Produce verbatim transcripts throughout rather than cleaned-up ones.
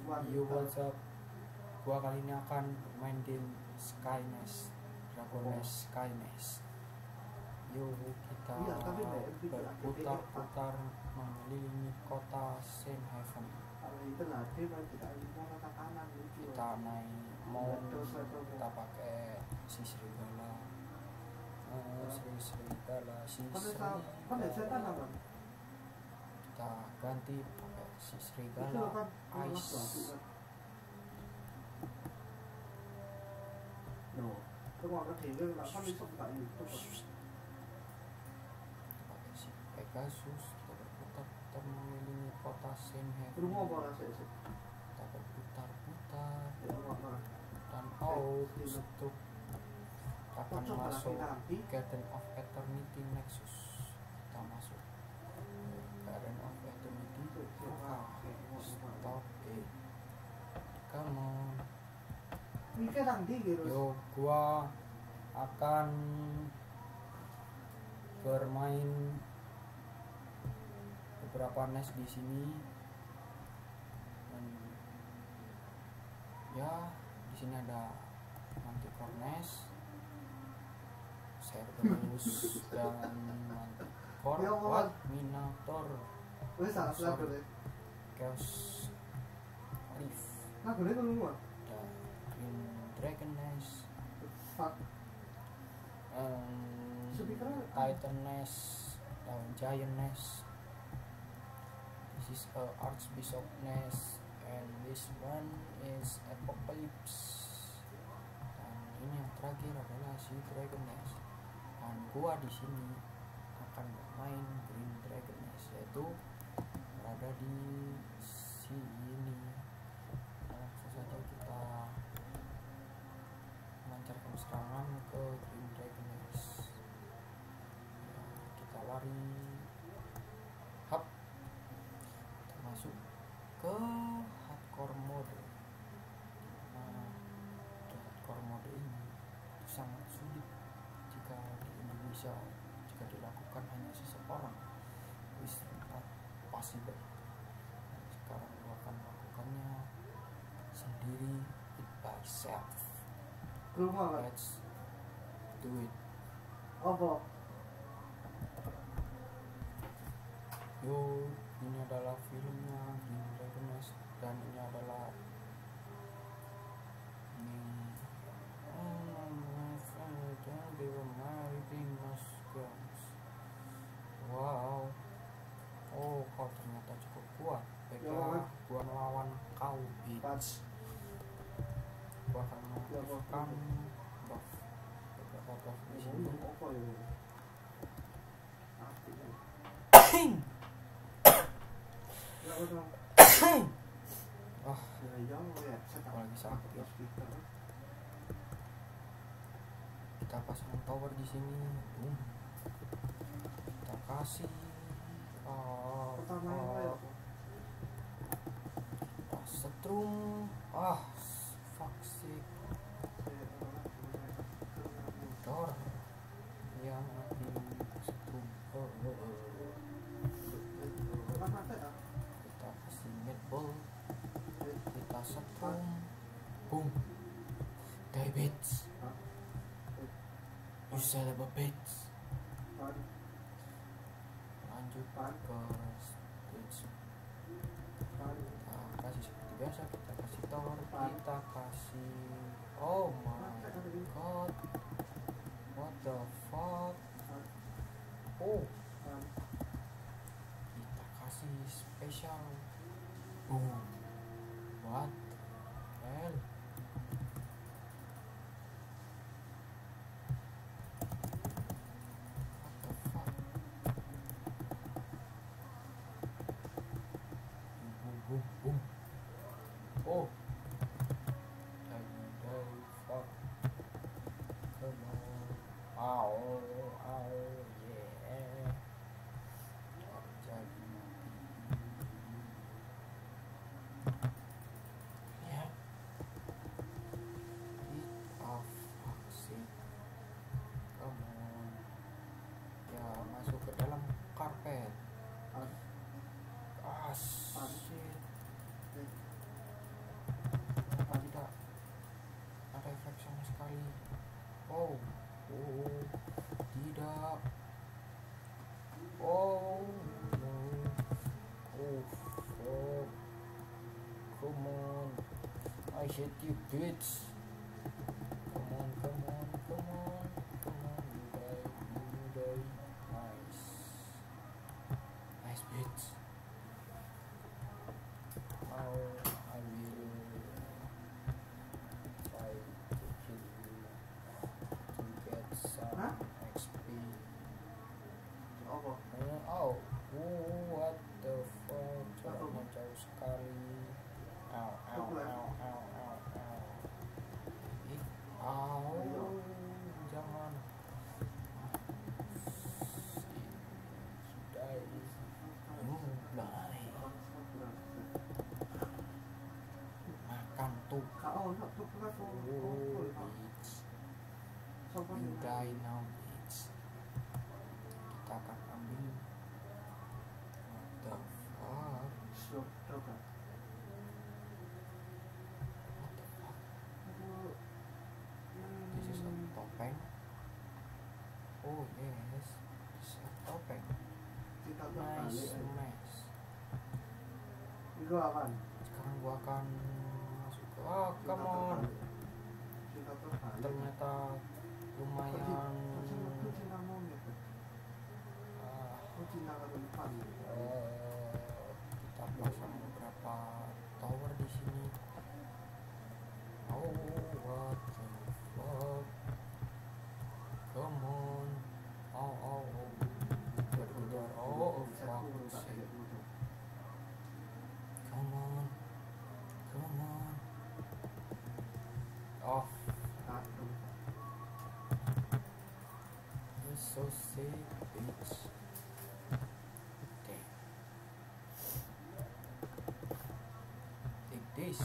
Yo, what's up? Gua kali ini akan main game Skynest, Dragonest Skynest. Yo, kita berputar-putar mengelilingi kota Saint Haven. Kita naik mount, kita pakai si serigala, uh, si serigala, si serigala. Kita ganti pakai si serigala ice. No, tunggu aku tinggal lah kan bisa tak itu. Pakai si Pegasus, kita berputar-putar mengelilingi kota Saint Haven. Rumah apa rasanya sih? Kita berputar-putar dan Oh, untuk akan masuk Garden of Eternity Nexus. Kita masuk Garden of Eternity. Stop it, come on. Yo, gua akan bermain beberapa nest di sini. Dan ya, di sini ada Manticore nest, Cerberus dan Manticore, what? Minotaur, sorry, Chaos Reef, Green Dragon nest, um, Titan nest, dan Giant nest. This is a Archbishop nest, and this one is Apocalypse. Dan ini yang terakhir adalah si Dragon nest. Dan gua di sini akan bermain Green Dragon nest, yaitu berada di sini. Langsung saja kita melancarkan serangan ke Green Dragon nest. Ya, kita lari, hap, kita masuk ke hardcore mode. Nah, di hardcore mode ini sangat sulit jika di Indonesia, jika dilakukan hanya seseorang. Is not possible. Nah, sekarang gua akan melakukannya sendiri, it by self. Let's do it. Apa? Yo, ini adalah filmnya Green Dragon nest, dan ini adalah ini wow. Oh, kau ternyata cukup kuat. Baiklah, gua melawan kau, bitch. Gua akan melakukan buff, beberapa buff di sini. Ah, aku lagi sakit. Kita pasang tower di sini. Boom. Kita kasih. Oh, oh. Kita setrum. Ah, fuck sih. Dor yang mati setrum. Oh, oh, oh. Kita kasih medball, kita setrum, boom, die bitch, you son of a bitch. Lanjut ke stage. Kita kasih seperti biasa, kita kasih tower, kita kasih, oh my god, what the fuck, oh, kita kasih special, boom, what hell, what the fuck, boom boom boom, oh, die die fuck, come on, ow ow yeah, jadi mati. Ya, it of fuck sih, come on, ya masuk ke dalam karpet. Ah shit, come on. I hate you, bitch. Come on, come on, come on, come on. You die, you die. Nice. Nice, bitch. Now I will try to kill you to get some Hah? X P. Apa? Eh, oh, oh, what the fuck? Jaraknya jauh sekali. Ow, ow, ow, ow, ow, ow. Ih, ow, jangan. Sudah ini. Mulai. Makan tuh. Kau nak tu pula tu. Oh, bitch. You die now, bitch. Kita akan ambil. What the fuck? Stop, stop. What the fuck? This is a topeng. Oh yes, this is a topeng. Kita Nice, terbalik. nice. Itu apa? Sekarang gua akan masuk ke. Oh, come on. Kita terbalik. Ternyata lumayan. ah, Cina ke depan. eh, kita pasang beberapa tower di sini. Oh, what the fuck? Come on. Oh, oh, oh. Keluar. Oh, fuck. Shit. Come on. Come on. Oh, you're so sick, bitch. Damn. Take this.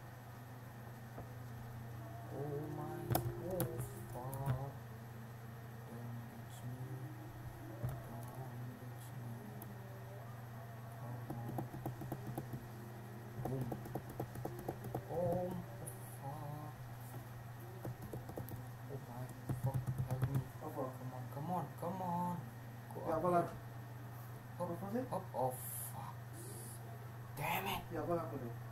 Oh my, oh fuck. Don't reach me. Don't reach me. Come on. Boom. Oh fuck. Oh my fuck. Help me. Apa? Come on, come on, come on. Go Ya up apa here. lagi? Up, Apa sih? up. Oh fuck. Damn it. Ya apa lagi tu?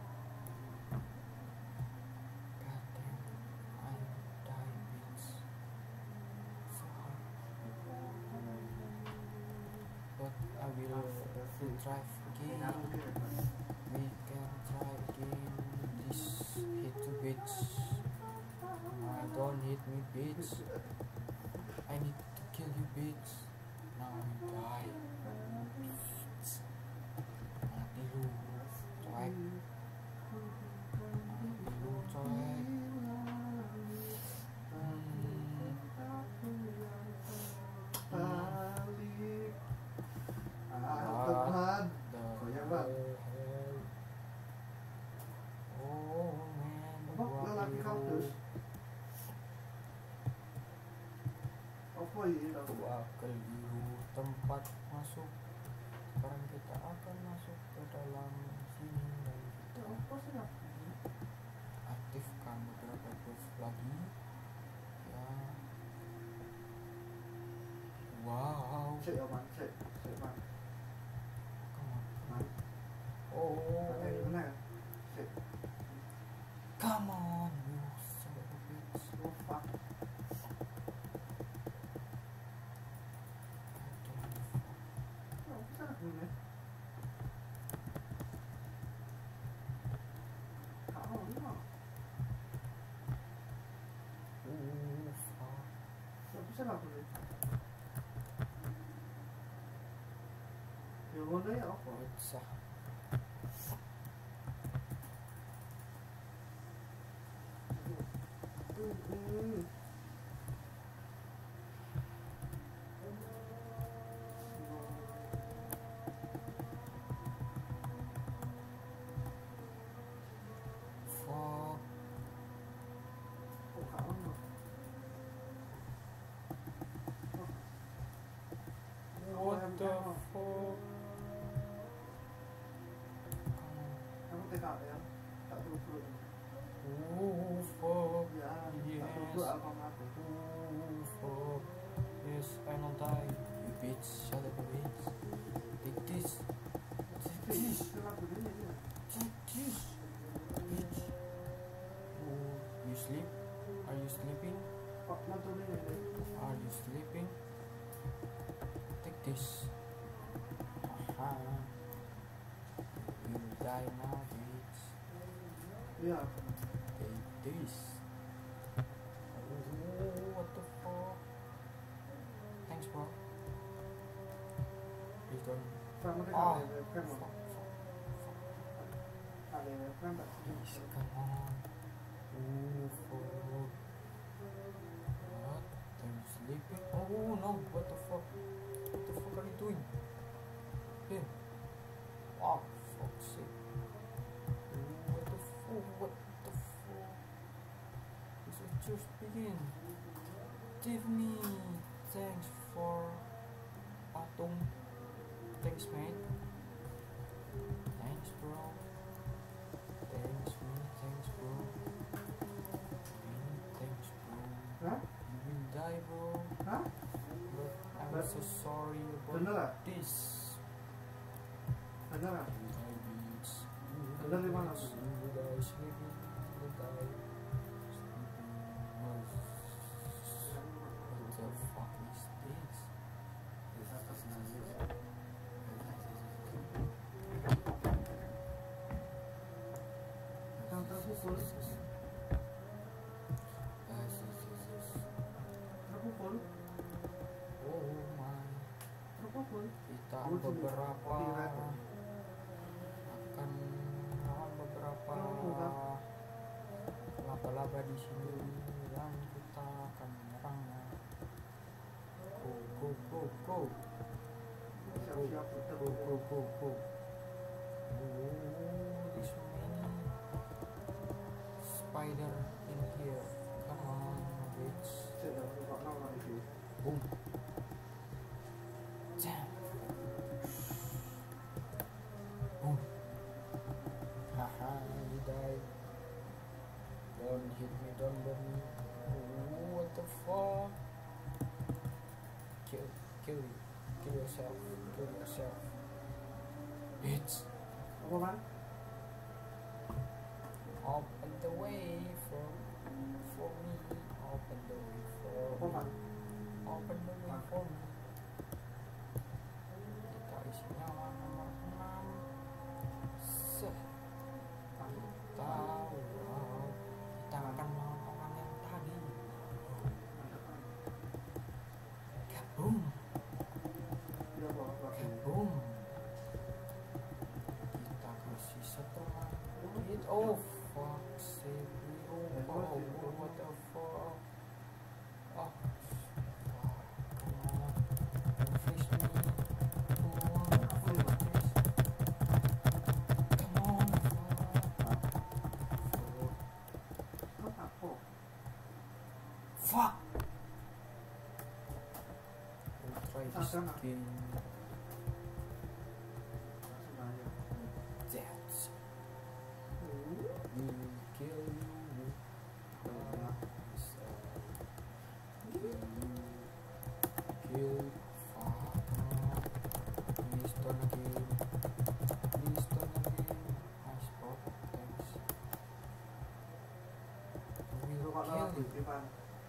God damn. I die, bitch. Fuck. But I will try again. We can try again. This hit you, bitch. I don't hit me, bitch. I need to kill you, bitch. Now you die. Mati lu, coek. Mati lu, coek. Hmm. Balik. Ah, teman. The Goyang, Bang. hell. Oh man, Apa? gua Lelaki biru. kaktus. Apa ini? Gua keliru tempat masuk. Sekarang kita akan masuk ke dalam sini dan kita Apa sih? aktifkan beberapa buff lagi. Ya. Wow. Cek ya, Man. Cek. Cek, Man. Come on. Man. Oh. Ada di mana? Cek. Come on, you son of a bitch. Oh, fuck. Oh, bisa nak guna? Kau ni mah. Oh, fuck. Tak bisa nak guna. Yang mana ya apa? Pecah. Hmm. Fuck. Oh, kau ni. What the fuck? Kamu tengok ya. Tak tutup. Oh, fuck. Ya, Yes. tak tutup apa mati. Oh, fuck. Yes, I don't die. You bitch. Shut up, bitch. Take this. Take this. Kenapa dia ni? Take this. sleep? Are you sleeping? Pak motor ini deh. Are you sleeping? Take this. Haha. You will die now, bitch. Iya. Take this. Oh, what the fuck? Thanks, bro. Please don't. Pak motor Ah, ada frame. fuck, fuck, fuck. Ada frame tak? Please, come on. Oh, fuck. What? Are you sleeping? Oh no, what the fuck? What the fuck are you doing? Here. Oh, fuck's sake. Oh, what the fuck? What the fuck? This is just begin. Tiffany, thanks for Atom. Thanks, mate. Thanks, bro. Thanks, me. Thanks, bro. Me, thanks, bro. Hah? You will die, bro. Hah? But I'm But- so sorry about Bener lah? this. Bener lah? You die, bitch. You Bener die, di mana, bitch. Bu? You will die sleeping. You will die sleeping. What the fuck is this? Yang terpukul. Terpukul. Oh my. Terpukul. Kita Oh, sini. beberapa Kopi red. akan melawan beberapa Oh, enggak. laba-laba di sini dan kita akan menyerangnya. Go go go go Siap-siap go go terpukul. go go. Oh, this many spider in here. Come on, bitch. Saya dah buka nama itu. Boom. Damn. Boom. Haha, you died. Don't hit me, don't burn me. Ooh, what the fuck? Kill, kill you. Kill yourself. Kill yourself. Bitch. Apa man? Open the way for for me. Open the way for Apa man? me. Open the way for me. Kita isi nyawa nomor enam. Set. Kita wow. Kita akan melawan orang yang tadi. Kaboom. Dia bawa bawa. Kaboom. Kita kasih satu lagi. Oh fuck sake. Oh, oh, oh, what the fuck. Oh. Come on. Face me. Come on. Face this. Come on. Fuck. Apa? Fuck. We'll try this Sana. again. Sebenarnya. That will kill you. Uh, so, kill you. Kill. Fuck. Please don't again. Please don't again. Nice spot. Thanks. Will Buka kill nama you. di depan.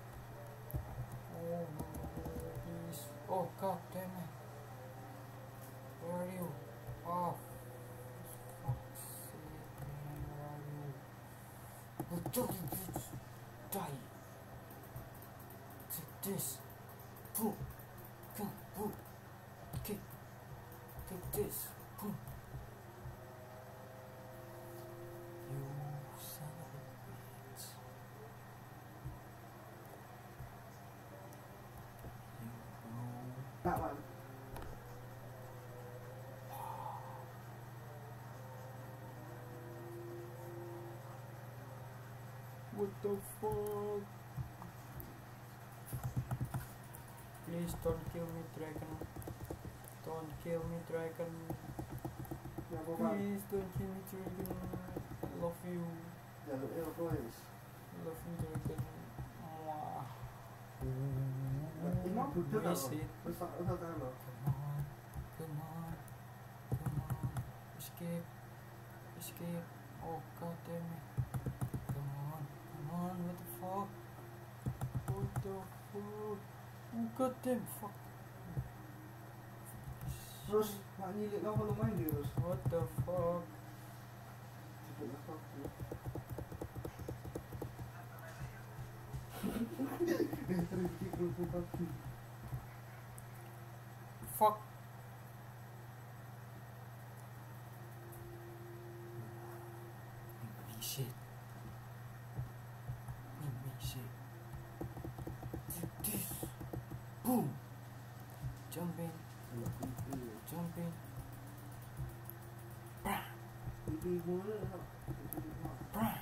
Oh, please. Oh, god damn it. Where are you? Oh, fuck's sake, man. Where are you? Oh, Jody, bitch. Die. Take this. Boom. Come, boom. Kick. Take this. Boom. You son of a bitch. You know. Tak man. What the fuck? Please don't kill me, dragon. Don't kill me, dragon. Dia buka. Please don't kill me, dragon. I love you. Jalur air boys. I love you, dragon. Mwah. Imam budak Miss apa? it. Besar besar kan lo. Come on, come on, come on. Escape, escape. Oh god damn it. Come on, come on, what the fuck? What the fuck? Oh, goddamn fuck. Terus mak nyilik kau kalau main dia terus. What the fuck? Cepet lah kau. Eh, Rifki kerupuk kaki. Fuck. Holy shit. Holy shit. This. Boom. Jumping. Jumping. Brah. Pipi mula lah. Pipi mula. Brah.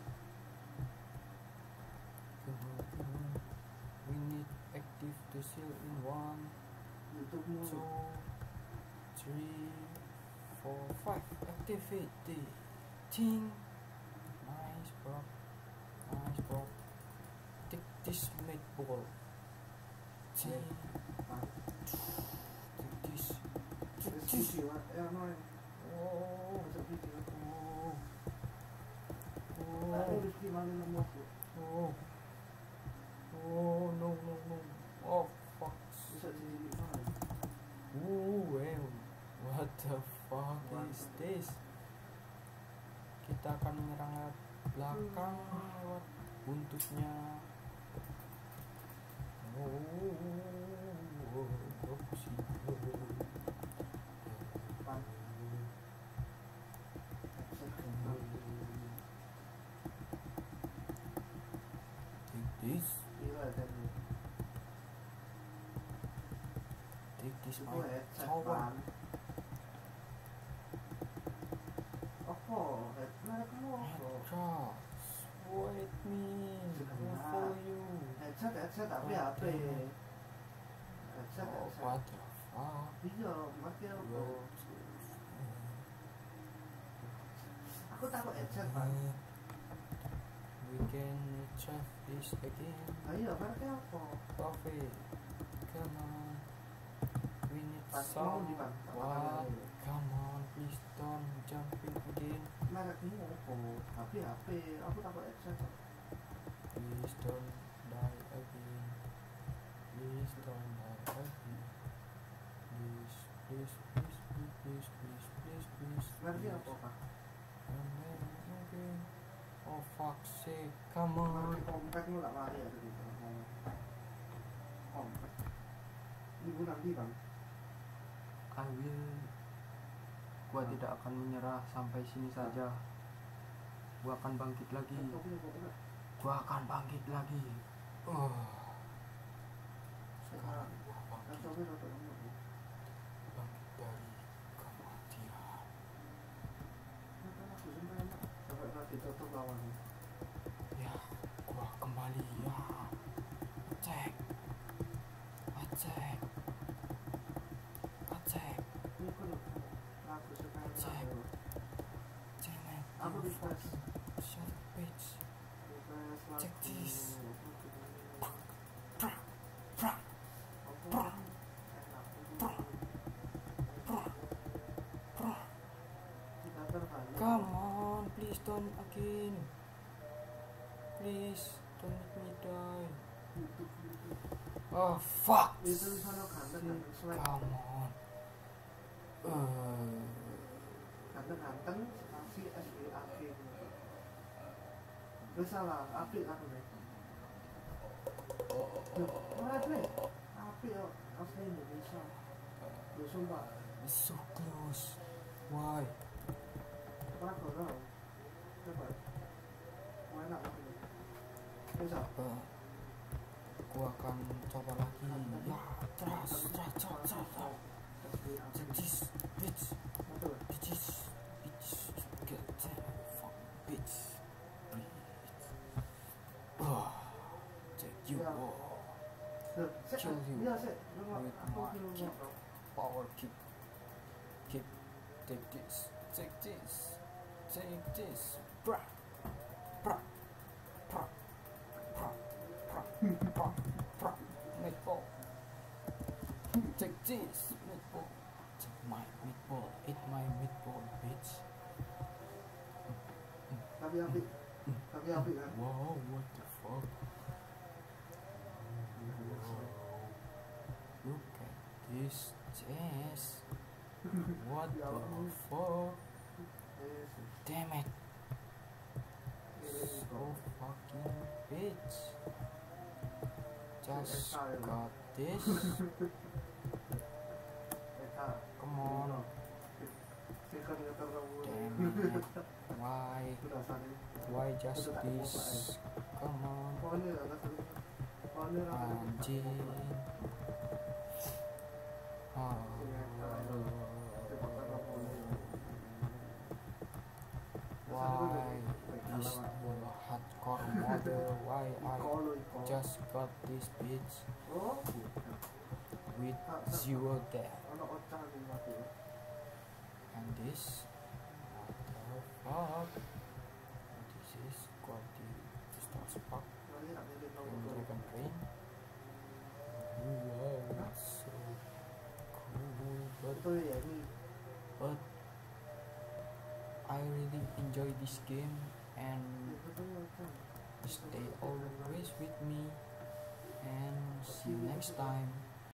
Come on, come on. We need active to seal in one, YouTube mula. two, three, four, five. Activity. Ting. Nice, bro. Nice, bro. Take this meatball. Ting. Take this. Take Terus this. video lah. Eh, main. Oh. Masuk video. Oh. Ada Oh. Rifki mana nama aku. Oh. Oh, no, no, no. Oh, fuck. Bisa jadi mana? Oh, well. What the fuck is this? Kita akan menyerang lewat belakang lewat buntutnya. Oh, oh, pusing. Pan. Take this. Gila tadi. Take this, Itu my headset kawan. pan. Apa? Head merek kamu apa? Headshots. Wait me. I'll follow you. Headset headset tapi H P. Headset Oh, headset. what the fuck? Iya, mati apa? Bro. Aku takut headset pan. We can try this again. Ayo, mereknya apa? Coffee. Come on. We need Pan mau some. di pan. What? Come on, please don't jumping again. Mereknya apa? H P H P. Aku takut headset. Please don't die again. Please don't die again. Please, please, please, please, please, please, please, please. Mereknya please. apa pak? And then again. Oh fuck's sake, come on. Merek compact lu tak lari ya tadi. Compact. Ibu nanti bang. I will. Gua tidak akan menyerah sampai sini saja. Gua akan bangkit lagi. Tapi apa enggak? Gua akan bangkit lagi. Oh. Sekarang Sekarang. gua bangkit, Atau apa atau enggak? bangkit dari kematian. Maka aku sampai enak. Sampai nanti tutup lawan. Ya, gua kembali ya. Cek. Cek. Cek. Ini kan aku suka Cek. enak. Cek. Aku di pas. Shut up, bitch. Check this. Come on, please don't again. Please don't make me die. Oh fuck. Itu di sana kan, kan, selain Come on. Uh, ganteng-ganteng spasi S E A G. Gak salah, apik aku deh. Ora deh. Apik yo, asli Indonesia. Yo sumpah, it's so close. Why? ora ora. Coba. Mana aku? Bisa. Uh, gua akan coba lagi. Ya, terus, terus, terus, terus. Check this, bitch. Betul. Bitches, bitch, get that fuck, bitch, bitch. Oh, take you Ya. all. Loh, sik, Kill you iya sik. Lu mau- with aku my kill lu, kick. bro. Power kick, kick, take this, take this, take this, brah, brah, brah, brah, brah, brah, brah, meatball. Take this, meatball. Take my meatball, eat my meatball, bitch. Tapi apik. Tapi Tapi api kan. Wow, what the fuck? Wow. Look at this chest. What the fuck? Damn it. So fucking bitch. Just got this. Come on. Damn it. Why? Why just this? Come on. Anjing. Oh. Why is the hardcore mother? Why I just got this bitch with zero death? And this, what the fuck? This is quality Star Spark and Dragon Rain. Wow, it's so cool, but, but I really enjoy this game and stay always with me and see you next time.